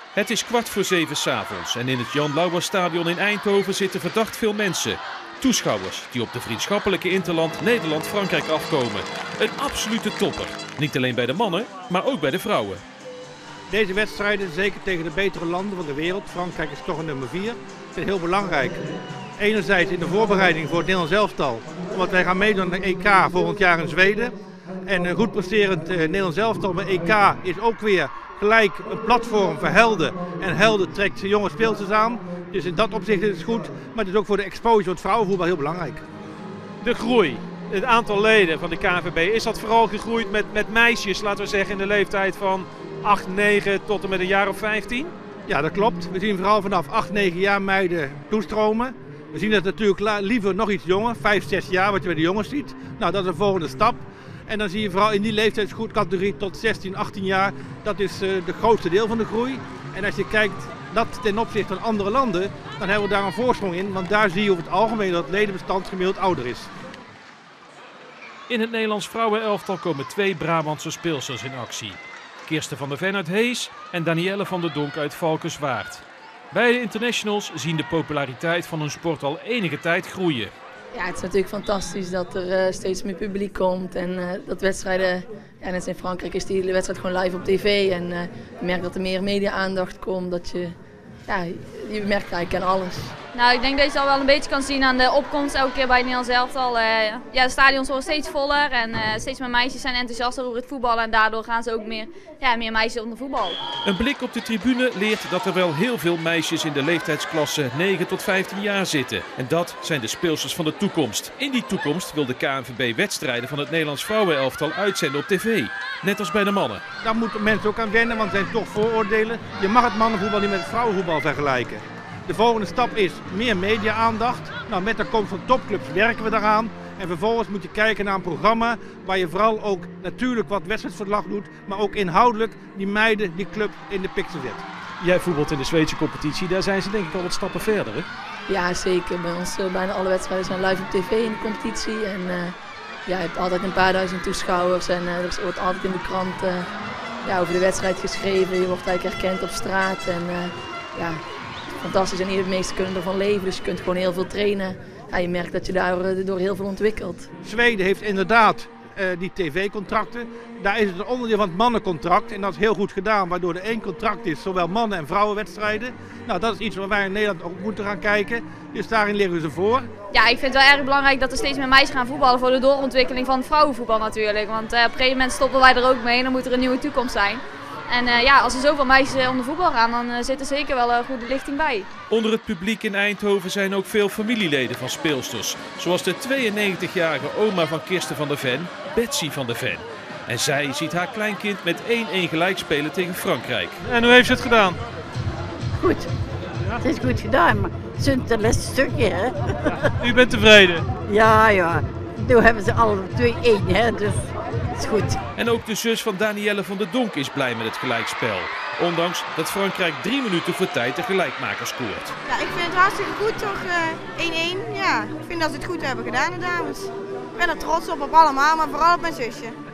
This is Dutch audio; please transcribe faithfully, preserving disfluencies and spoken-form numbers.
Het is kwart voor zeven 's avonds en in het Jan Lauwersstadion in Eindhoven zitten verdacht veel mensen. Toeschouwers die op de vriendschappelijke interland Nederland-Frankrijk afkomen. Een absolute topper. Niet alleen bij de mannen, maar ook bij de vrouwen. Deze wedstrijden, zeker tegen de betere landen van de wereld, Frankrijk is toch een nummer vier, zijn heel belangrijk. Enerzijds in de voorbereiding voor het Nederlands elftal, omdat wij gaan meedoen aan de E K volgend jaar in Zweden. En een goed presterend uh, Nederlands elftal bij E K is ook weer gelijk een platform voor helden. En helden trekt jonge speelsters aan. Dus in dat opzicht is het goed, maar het is ook voor de exposure van het vrouwenvoetbal heel belangrijk. De groei, het aantal leden van de K N V B, is dat vooral gegroeid met, met meisjes, laten we zeggen in de leeftijd van acht, negen tot en met een jaar of vijftien? Ja, dat klopt. We zien vooral vanaf acht, negen jaar meiden toestromen. We zien het natuurlijk liever nog iets jonger, vijf, zes jaar, wat je bij de jongens ziet. Nou, dat is een volgende stap. En dan zie je vooral in die leeftijdscategorie tot zestien, achttien jaar, dat is uh, de grootste deel van de groei. En als je kijkt dat ten opzichte van andere landen, dan hebben we daar een voorsprong in. Want daar zie je over het algemeen dat het ledenbestand gemiddeld ouder is. In het Nederlands vrouwenelftal komen twee Brabantse speelsters in actie. Kirsten van der Ven uit Hees en Danielle van der Donk uit Valkenswaard. Beide internationals zien de populariteit van hun sport al enige tijd groeien. Ja, het is natuurlijk fantastisch dat er uh, steeds meer publiek komt en uh, dat wedstrijden, ja, net in Frankrijk is die wedstrijd gewoon live op tv en uh, je merkt dat er meer media-aandacht komt, dat je, ja, je merkt eigenlijk aan alles. Nou, ik denk dat je het al wel een beetje kan zien aan de opkomst elke keer bij het Nederlands elftal. Uh, ja, de stadions worden steeds voller en uh, steeds meer meisjes zijn enthousiaster over het voetballen en daardoor gaan ze ook meer, ja, meer meisjes onder voetbal. Een blik op de tribune leert dat er wel heel veel meisjes in de leeftijdsklasse negen tot vijftien jaar zitten. En dat zijn de speelsters van de toekomst. In die toekomst wil de K N V B wedstrijden van het Nederlands vrouwenelftal uitzenden op tv. Net als bij de mannen. Daar moeten mensen ook aan wennen, want er zijn toch vooroordelen. Je mag het mannenvoetbal niet met het vrouwenvoetbal vergelijken. De volgende stap is meer media-aandacht. Nou, met de komst van topclubs werken we daaraan. En vervolgens moet je kijken naar een programma waar je vooral ook natuurlijk wat wedstrijdverslag doet, maar ook inhoudelijk die meiden, die club in de picture zet. Jij voetbalt in de Zweedse competitie, daar zijn ze denk ik al wat stappen verder, hè? Ja, zeker. Bij ons uh, bijna alle wedstrijden zijn live op tv in de competitie. En uh, ja, je hebt altijd een paar duizend toeschouwers en uh, er wordt altijd in de krant uh, ja, over de wedstrijd geschreven. Je wordt eigenlijk herkend op straat en uh, ja... fantastisch en hier het meeste kunnen ervan leven, dus je kunt gewoon heel veel trainen. Ja, je merkt dat je daardoor heel veel ontwikkelt. Zweden heeft inderdaad uh, die tv-contracten. Daar is het een onderdeel van het mannencontract en dat is heel goed gedaan, waardoor er één contract is, zowel mannen- en vrouwenwedstrijden. Nou, dat is iets waar wij in Nederland ook moeten gaan kijken, dus daarin liggen we ze voor. Ja, ik vind het wel erg belangrijk dat er steeds meer meisjes gaan voetballen voor de doorontwikkeling van het vrouwenvoetbal natuurlijk. Want uh, op een gegeven moment stoppen wij er ook mee en dan moet er een nieuwe toekomst zijn. En uh, ja, als er zoveel meisjes onder voetbal gaan, dan uh, zit er zeker wel een goede lichting bij. Onder het publiek in Eindhoven zijn ook veel familieleden van speelsters. Zoals de tweeënnegentigjarige oma van Kirsten van der Ven, Betsy van der Ven. En zij ziet haar kleinkind met één-één gelijk spelen tegen Frankrijk. En hoe heeft ze het gedaan? Goed. Ja. Het is goed gedaan, maar het is een te laatste stukje, hè. Ja, u bent tevreden? Ja, ja. Toen hebben ze alle twee-één, hè. Dus het is goed. En ook de zus van Danielle van der Donk is blij met het gelijkspel. Ondanks dat Frankrijk drie minuten voor tijd de gelijkmaker scoort. Ja, ik vind het hartstikke goed toch, één-één. Uh, ja, ik vind dat ze het goed hebben gedaan, de dames. Ik ben er trots op, op allemaal, maar vooral op mijn zusje.